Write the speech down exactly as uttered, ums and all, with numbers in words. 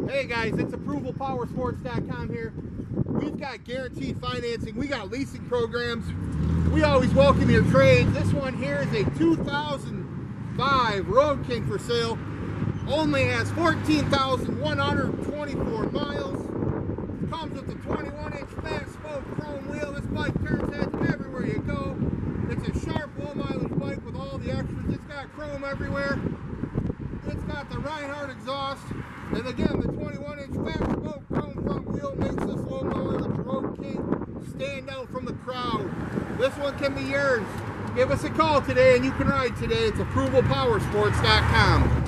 Hey guys, it's approval powersports dot com here. We've got guaranteed financing. We got leasing programs. We always welcome your trades. This one here is a two thousand five Road King for sale. Only has fourteen thousand one hundred twenty-four miles. Comes with a twenty-one inch fast spoke chrome wheel. This bike turns heads everywhere you go. It's a sharp low mileage bike with all the extras. It's got chrome everywhere. It's got the Reinhardt exhaust. And again, the twenty-one inch fast spoke chrome front wheel makes this low mileage Road King stand out from the crowd. This one can be yours. Give us a call today and you can ride today. It's approval powersports dot com.